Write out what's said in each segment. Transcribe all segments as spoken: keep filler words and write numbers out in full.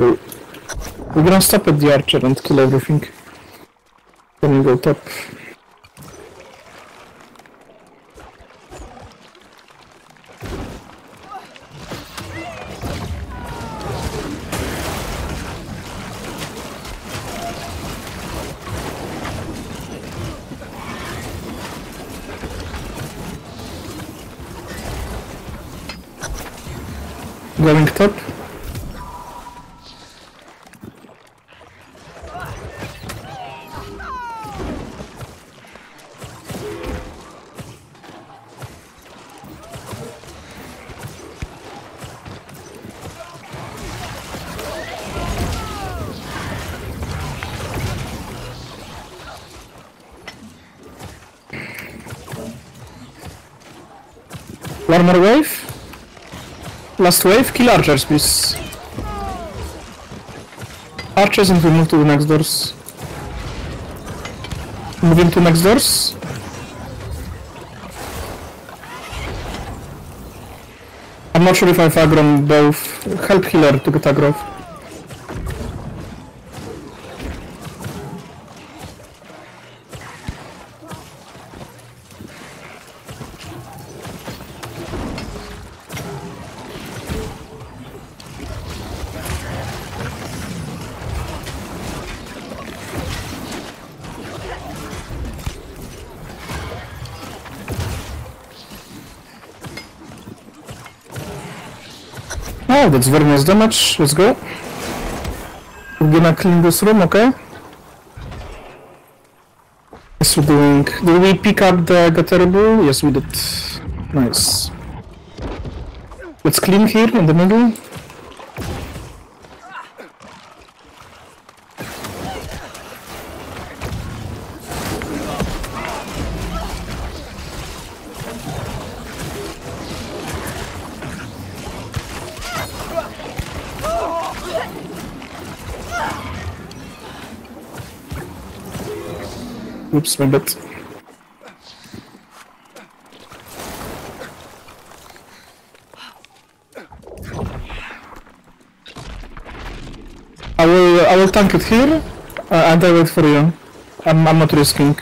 We're gonna stop at the archer and kill everything. Then we go top. Going top. One more wave. Last wave, kill archers, please. Archers and we move to the next doors. Moving to next doors. I'm not sure if I've aggro on both. Help healer to get aggro. Oh, that's very nice damage. Let's go. We're gonna clean this room, okay? Yes, we're doing. Did we pick up the Gaterable? Yes, we did. Nice. Let's clean here in the middle. Oops, my bad. I will, I will tank it here, uh, and I wait for you. I'm, I'm not risking.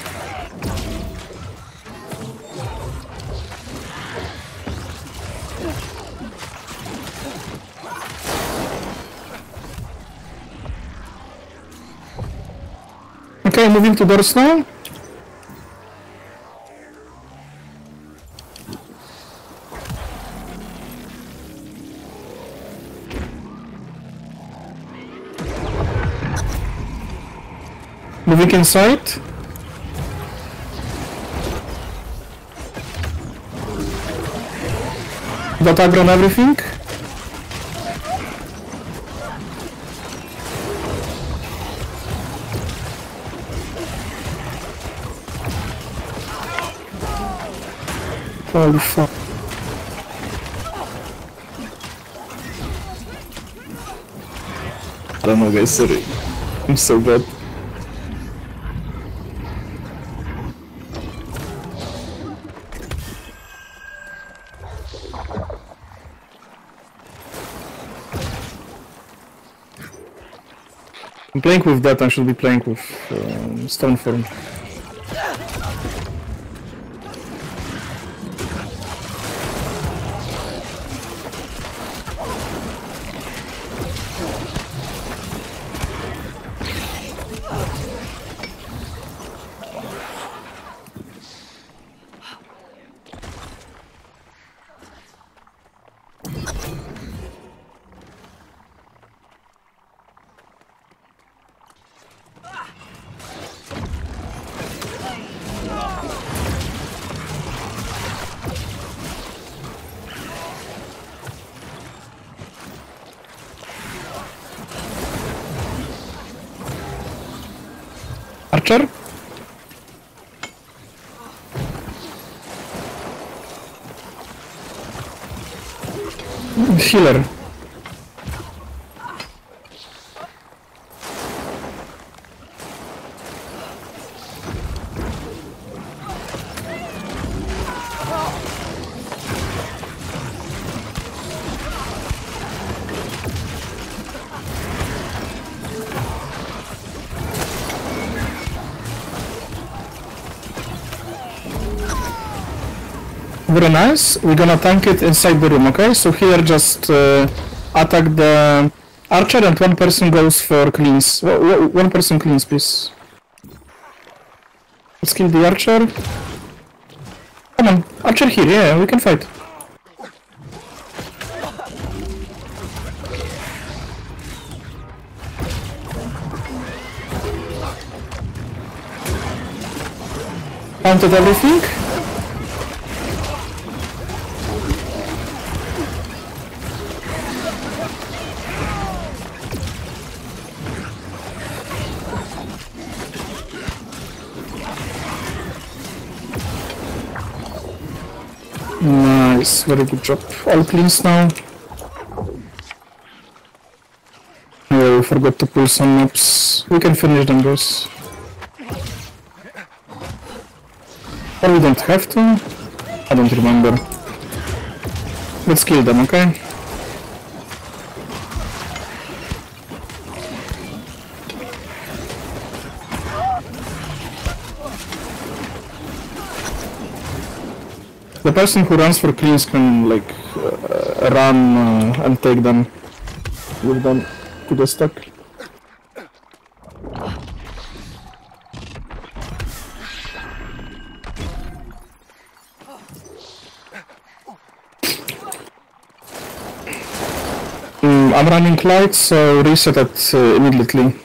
Okay, moving to doors now. Moving inside. Got aggro on everything. Holy fuck. I don't know guys, sorry. I'm so bad. I'm playing with that, I should be playing with um, Stoneform. Archer? Healer. very nice. We're gonna tank it inside the room, okay? So here just uh, attack the archer and one person goes for cleans. One person cleans, please. Let's kill the archer. Come on, archer here, yeah, we can fight. Counted everything. Nice, very good job. All cleans now. Yeah, we forgot to pull some maps. We can finish them, guys. Or we don't have to? I don't remember. Let's kill them, okay? The person who runs for cleans can, like, uh, run uh, and take them with them to the stack. Mm, I'm running light, so reset it uh, immediately.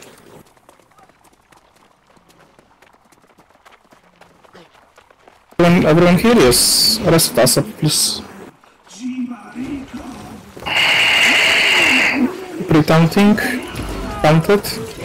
Everyone, everyone here, yes. Rest us up, please. Pre-taunting. Taunted.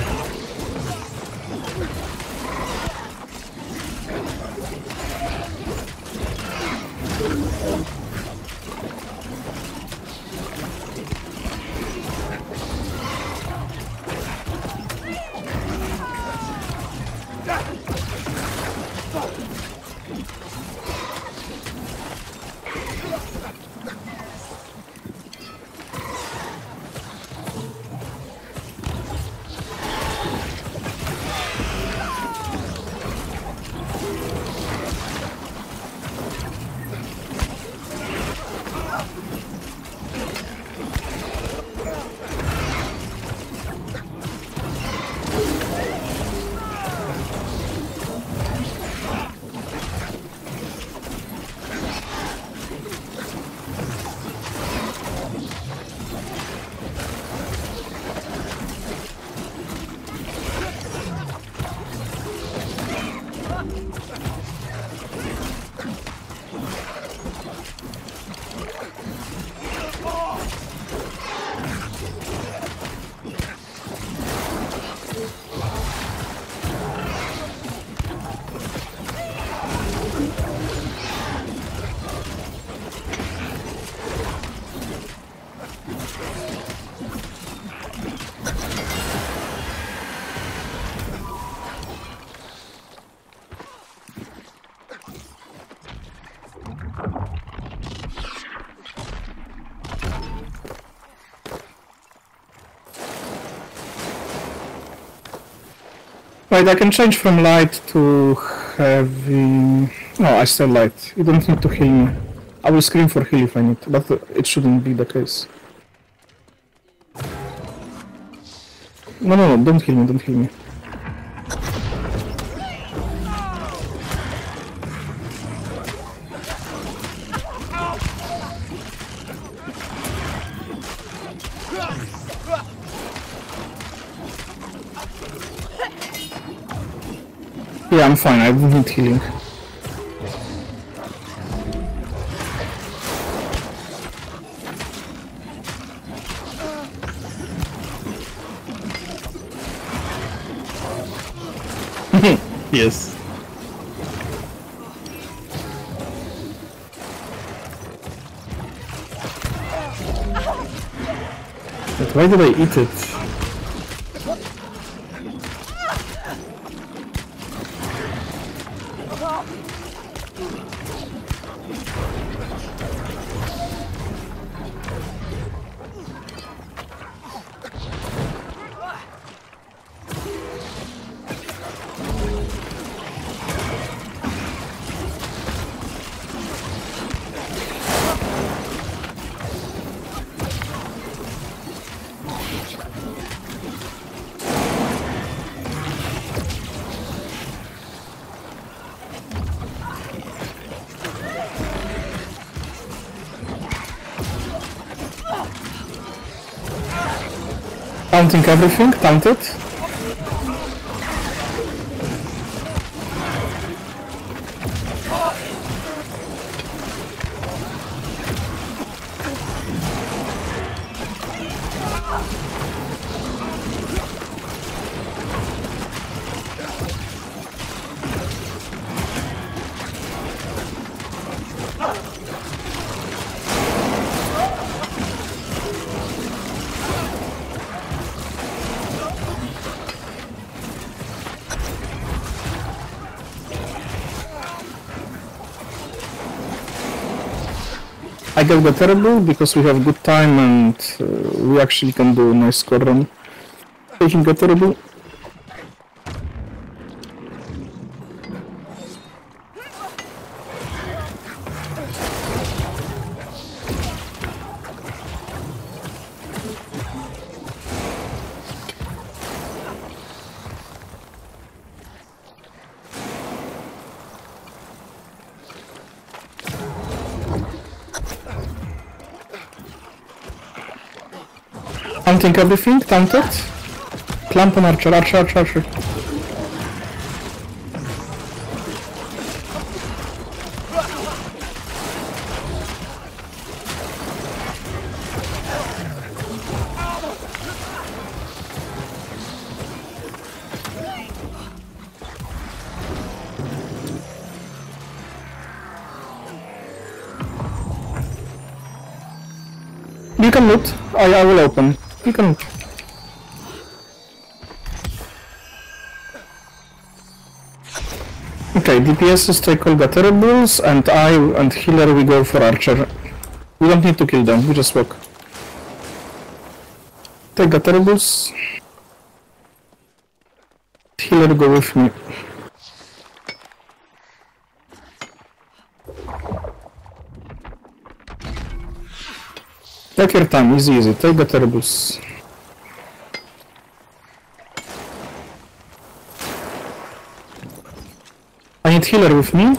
Wait, I can change from light to heavy... No, I still light. You don't need to heal me. I will scream for heal if I need, but it shouldn't be the case. No, no, no, don't heal me, don't heal me. Yeah, I'm fine, I don't need healing. Yes. But why did I eat it? Counting everything, count it. I get the terrible because we have good time and uh, we actually can do a nice score run. Taking a terrible. Counting everything, count it. Clamp on archer, archer, archer, archer. You can loot. I, I will open. You can loot. Okay, D P Ss take all the terribles, and I and healer we go for archer. We don't need to kill them, we just walk. Take the terribles. Healer go with me. Take your time, easy easy, take the terribles. I need healer with me.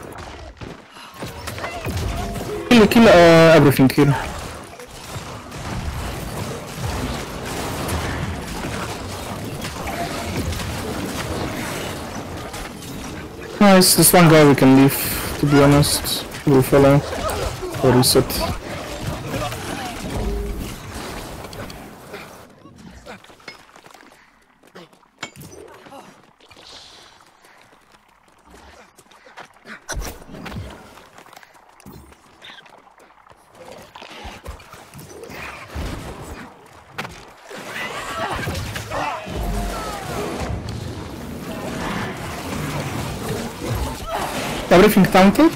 Kill, kill uh, everything here. Nice, this one guy we can leave, to be honest. We'll follow. Or reset. Everything counted?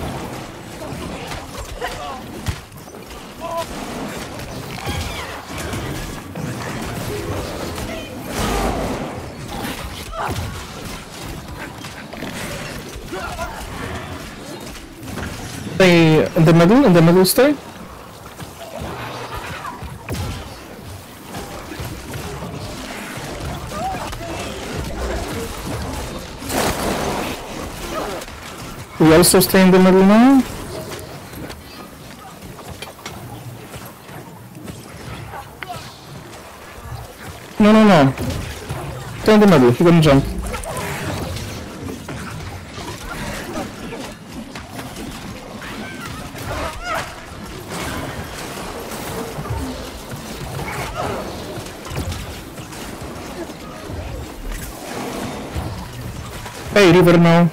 Stay in the middle, in the middle stay. We also stay in the middle now. No, no, no. Stay in the middle, he wouldn't jump. Hey, river now.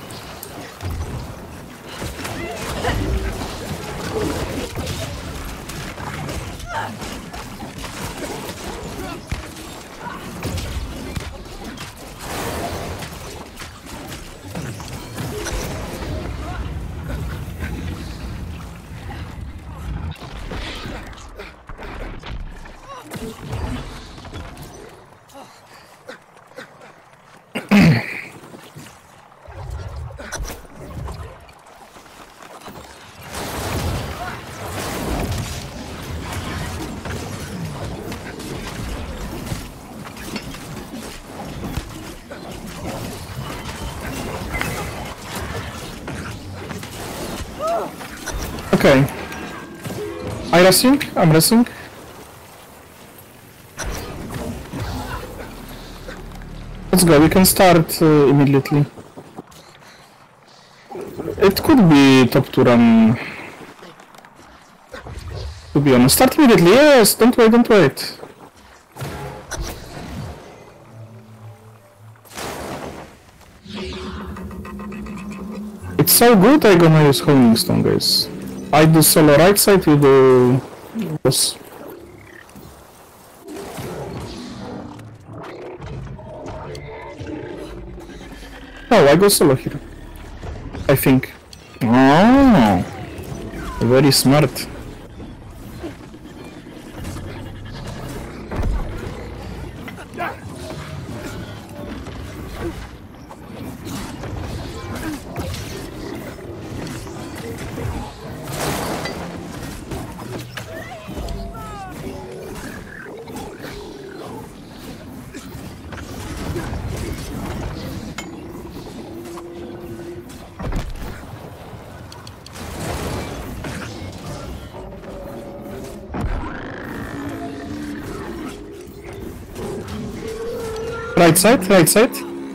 Okay. I racing? I'm racing. Let's go, we can start uh, immediately. It could be top two run. To be honest. Start immediately, yes! Don't wait, don't wait. It's so good, I'm gonna use Honing Stone, guys. I do solo right side, you do boss. Oh, I go solo here. I think. Oh, very smart. Right side, right side.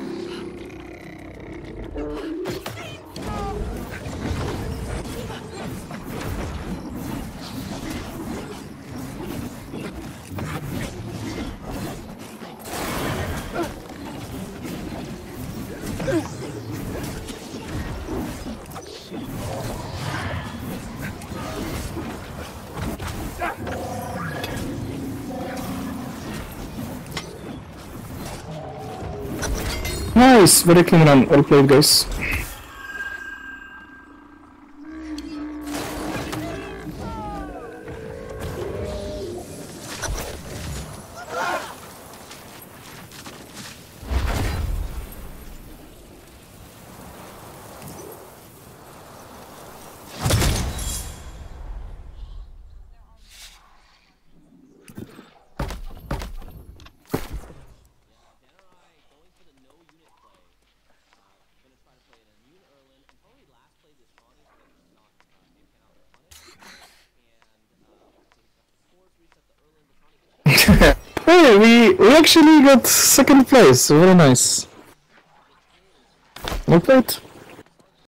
Nice, very clean run, well played, guys. Hey, we, we actually got second place, very nice. Well played.